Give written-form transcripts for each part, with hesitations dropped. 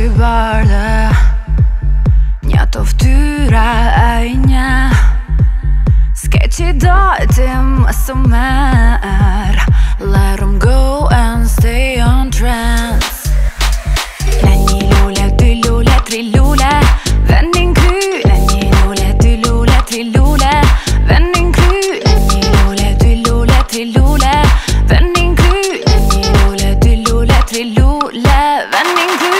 sy bardhe, një të ftyra e një. S'ke që dojë ti më së merë. Let 'em go and stay on trance. Në një lule, dy lule, tri lule, vendin kry. Në një lule, dy lule, tri lule, vendin kry. Në një lule, dy lule, tri lule, vendin kry. Në një lule, dy lule, tri lule, vendin kry.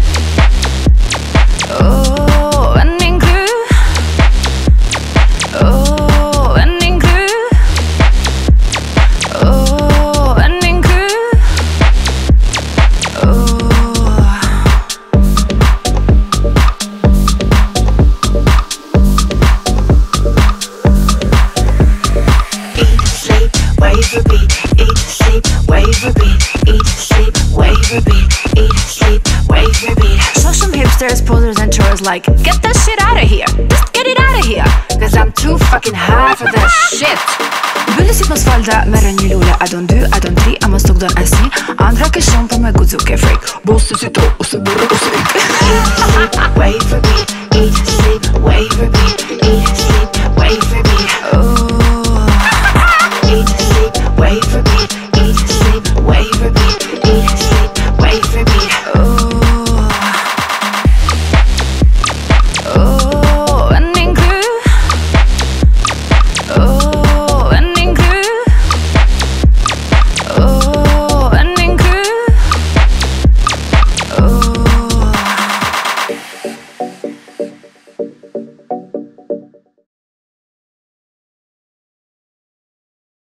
Oh, vendin kry. Oh, vendin kry. Oh, vendin kry. Oh. Eat, sleep, wave, repeat. Eat, sleep, wave, repeat. Eat, sleep, wave, repeat. Eat, sleep, wave, repeat. So some hipsters, posers and chores like, get that shit out of here. Just get it out of here. Cause I'm too fucking high for that shit. Bëllisit mos falda, merë një lule. I don't do, I don't tri, a mos tuk don asni. Andra ke shumë për me guzu ke freak. Bosi si to, ose burë, ose ik. Eat, sleep, wave, repeat. Eat, sleep, wave, repeat. Eat, sleep, wave, repeat. Oh. Eat, sleep, wave, repeat. Eat, sleep, wave, repeat. Eat, sleep, wave, repeat. Oh. Oh, vending kry. Oh, vending kry. Oh, vending kry. Oh.